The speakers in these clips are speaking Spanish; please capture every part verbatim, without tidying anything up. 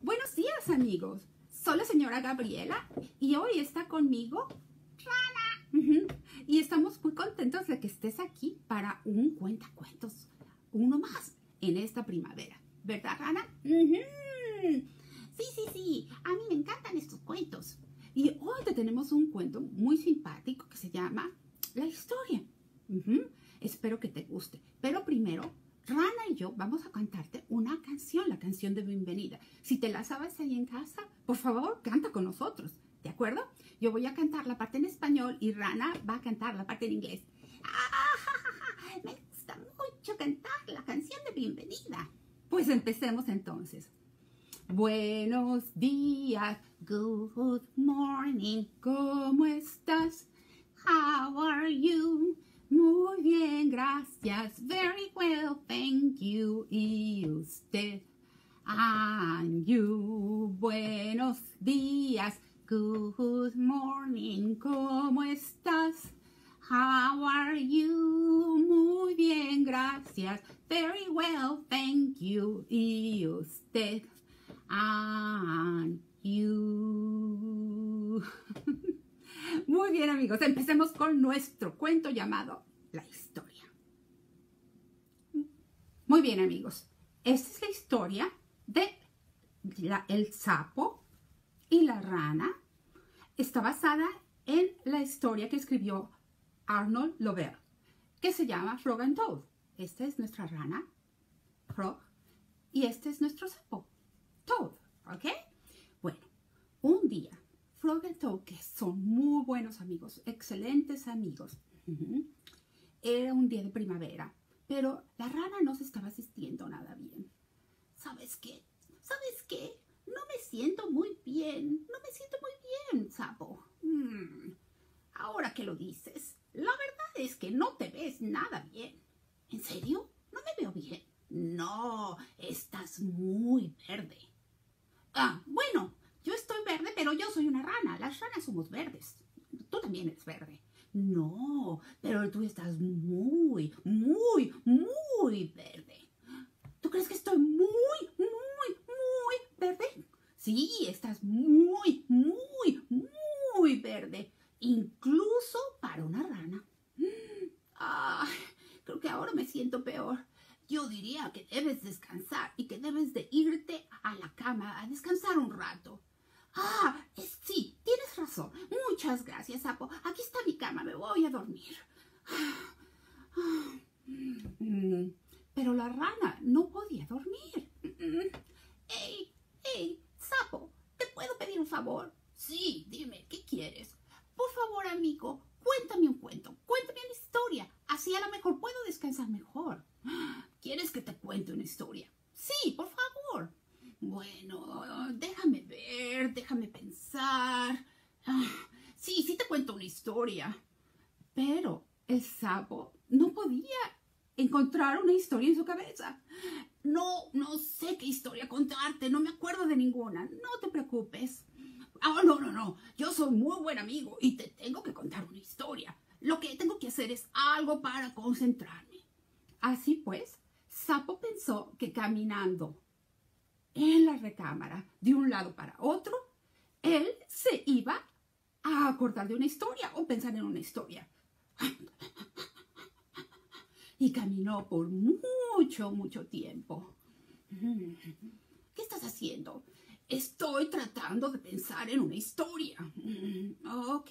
Buenos días, amigos. Soy la señora Gabriela y hoy está conmigo Rana. Uh-huh. Y estamos muy contentos de que estés aquí para un cuentacuentos, uno más en esta primavera. ¿Verdad, Rana? Uh-huh. Sí, sí, sí. A mí me encantan estos cuentos. Y hoy te tenemos un cuento muy simpático que se llama La Historia. Uh-huh. Espero que te guste. Pero primero, Rana y yo vamos a cantarte una canción, la canción de bienvenida. Si te la sabes ahí en casa, por favor, canta con nosotros, ¿de acuerdo? Yo voy a cantar la parte en español y Rana va a cantar la parte en inglés. ¡Ah! Me gusta mucho cantar la canción de bienvenida. Pues empecemos entonces. Buenos días, good morning, ¿cómo estás? How are you? Muy bien, gracias. Very well, thank you. Y usted, and you. Buenos días, good morning, ¿cómo estás? How are you? Muy bien, gracias. Very well, thank you. Y usted, and you. Muy bien, amigos, empecemos con nuestro cuento llamado La Historia. Muy bien, amigos, esta es la historia de la, el sapo y la rana. Está basada en la historia que escribió Arnold Lovell, que se llama Frog and Toad. Esta es nuestra rana, Frog, y este es nuestro sapo, Toad, ¿ok? Bueno, un día Frog and Toad, que son muy buenos amigos, excelentes amigos. Uh-huh. Era un día de primavera, pero la rana no se estaba sintiendo nada bien. ¿Sabes qué? ¿Sabes qué? No me siento muy bien, no me siento muy bien, sapo. Hmm. Ahora que lo dices, la verdad es que no te ves nada bien. ¿En serio? ¿No me veo bien? No, estás muy verde. Ah, bueno. Yo estoy verde, pero yo soy una rana. Las ranas somos verdes. Tú también eres verde. No, pero tú estás muy, muy, muy verde. ¿Tú crees que estoy muy, muy, muy verde? Sí, estás muy, muy, muy verde. Incluso para una rana. Ay, creo que ahora me siento peor. Yo diría que debes descansar y que debes de irte a la cama a descansar un rato. Ah, sí, tienes razón. Muchas gracias, sapo. Aquí está mi cama, me voy a dormir. Pero la rana no podía dormir. ¡Ey, ey, sapo! ¿Te puedo pedir un favor? Sí, dime, ¿qué quieres? Por favor, amigo, cuéntame un cuento, cuéntame una historia. Así a lo mejor puedo descansar mejor. ¿Quieres que te cuente una historia? Sí, por favor. Bueno, déjame ver, déjame pensar. Sí, sí te cuento una historia. Pero el sapo no podía encontrar una historia en su cabeza. No, no sé qué historia contarte, no me acuerdo de ninguna. No te preocupes. Ah, no, no, no. Yo soy muy buen amigo y te tengo que contar una historia. Lo que tengo que hacer es algo para concentrarme. Así pues, Sapo pensó que caminando en la recámara de un lado para otro, él se iba a acordar de una historia o pensar en una historia. Y caminó por mucho, mucho tiempo. ¿Qué estás haciendo? Estoy tratando de pensar en una historia. Ok.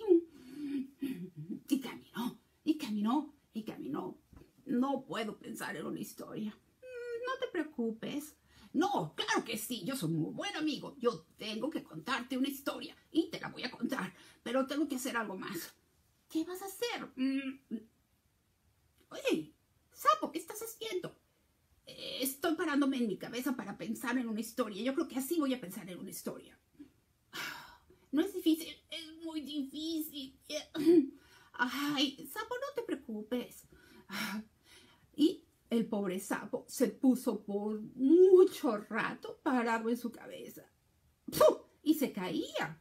Y caminó, y caminó, y caminó. No puedo pensar en una historia. No te preocupes. No, claro que sí, yo soy muy buen amigo. Yo tengo que contarte una historia y te la voy a contar, pero tengo que hacer algo más. ¿Qué vas a hacer? Mm. Oye, sapo, ¿qué estás haciendo? Eh, estoy parándome en mi cabeza para pensar en una historia. Yo creo que así voy a pensar en una historia. No es difícil, es muy difícil. Ay, sapo, no te preocupes. Y el pobre sapo se puso por mucho rato parado en su cabeza. ¡Pum! Y se caía.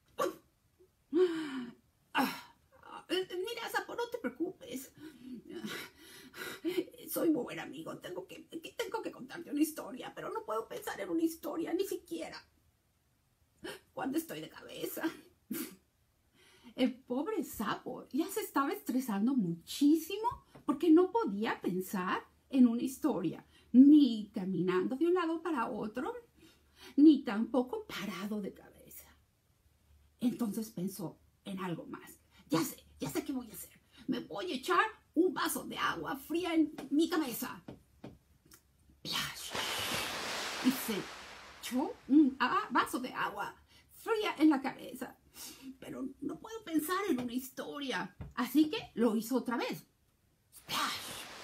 Mira, sapo, no te preocupes. Soy muy buen amigo. Tengo que, tengo que contarte una historia, pero no puedo pensar en una historia, ni siquiera cuando estoy de cabeza. El pobre sapo ya se estaba estresando muchísimo porque no podía pensar en una historia, ni caminando de un lado para otro, ni tampoco parado de cabeza. Entonces pensó en algo más. Ya sé, ya sé qué voy a hacer. Me voy a echar un vaso de agua fría en mi cabeza. ¡Plash! Y se echó un vaso de agua fría en la cabeza. Pero no puedo pensar en una historia. Así que lo hizo otra vez. ¡Splash!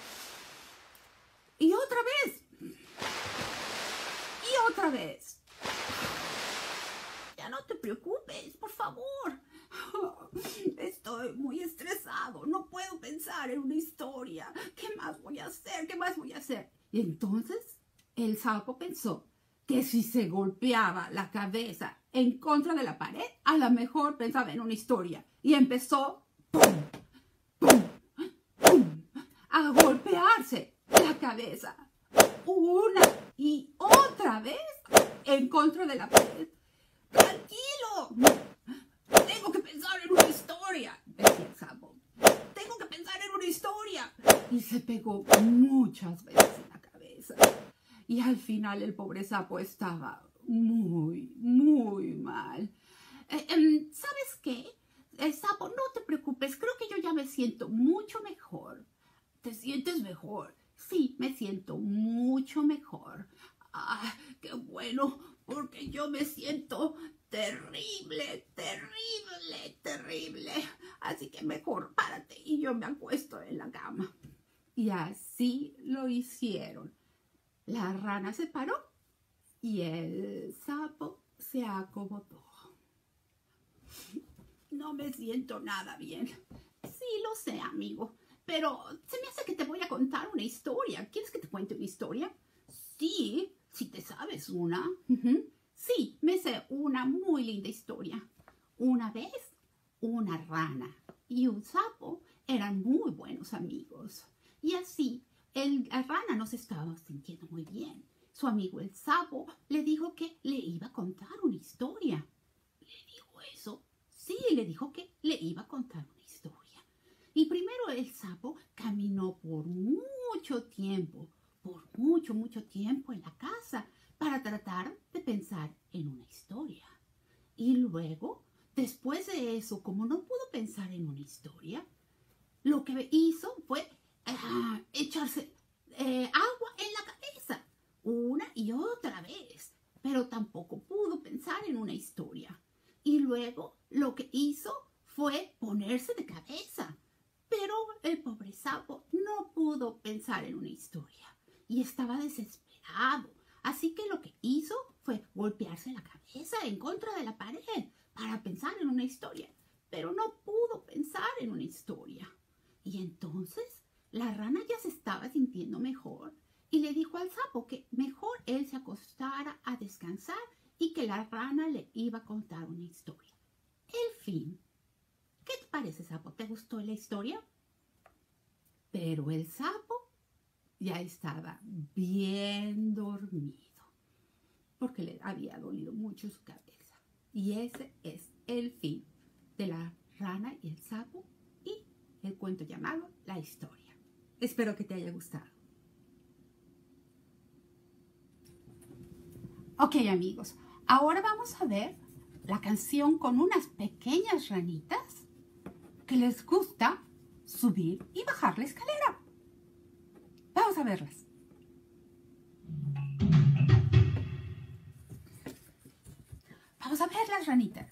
Y otra vez. Y otra vez. Ya no te preocupes, por favor. Estoy muy estresado. No puedo pensar en una historia. ¿Qué más voy a hacer? ¿Qué más voy a hacer? Y entonces el sapo pensó que si se golpeaba la cabeza en contra de la pared, a lo mejor pensaba en una historia. Y empezó ¡pum! ¡Pum! ¡Pum! A golpearse la cabeza una y otra vez en contra de la pared. ¡Tranquilo! Tengo que pensar en una historia, decía el sapo. Tengo que pensar en una historia. Y se pegó muchas veces en la cabeza. Y al final el pobre sapo estaba muy, muy mal. Eh, eh, ¿Sabes qué? El sapo, no te preocupes, creo que yo ya me siento mucho mejor. ¿Te sientes mejor? Sí, me siento mucho mejor. ¡Ah, qué bueno! Porque yo me siento terrible, terrible, terrible. Así que mejor párate y yo me acuesto en la cama. Y así lo hicieron. La rana se paró y el sapo se acomodó. No me siento nada bien. Sí, lo sé, amigo. Pero se me hace que te voy a contar una historia. ¿Quieres que te cuente una historia? Sí, si te sabes una. Uh-huh. Sí, me sé una muy linda historia. Una vez, una rana y un sapo eran muy buenos amigos. Y así, el, la rana no se estaba sintiendo muy bien. Su amigo el sapo le dijo que le iba a contar una historia. ¿Le dijo eso? Sí, le dijo que le iba a contar una historia. Y primero el sapo caminó por mucho tiempo, por mucho, mucho tiempo en la casa para tratar de pensar en una historia. Y luego, después de eso, como no pudo pensar en una historia, lo que hizo fue uh, echarse eh, agua en la cabeza una y otra vez, pero tampoco pudo pensar en una historia. Y luego lo que hizo fue ponerse de cabeza. Pero el pobre sapo no pudo pensar en una historia y estaba desesperado. Así que lo que hizo fue golpearse la cabeza en contra de la pared para pensar en una historia. Pero no pudo pensar en una historia. Y entonces la rana ya se estaba sintiendo mejor y le dijo al sapo que mejor él se acostara a descansar y que la rana le iba a contar una historia. El fin. ¿Qué te parece, sapo? ¿Te gustó la historia? Pero el sapo ya estaba bien dormido porque le había dolido mucho su cabeza. Y ese es el fin de la rana y el sapo y el cuento llamado La Historia. Espero que te haya gustado. Ok, amigos, ahora vamos a ver la canción con unas pequeñas ranitas que les gusta subir y bajar la escalera. Vamos a verlas. Vamos a ver las ranitas.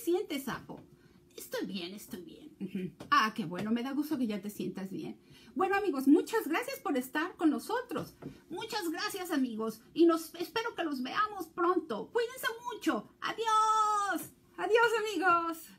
sientes, sapo? Estoy bien, estoy bien. Uh-huh. Ah, qué bueno, me da gusto que ya te sientas bien. Bueno, amigos, muchas gracias por estar con nosotros. Muchas gracias, amigos, y nos espero que los veamos pronto. Cuídense mucho. Adiós. Adiós, amigos.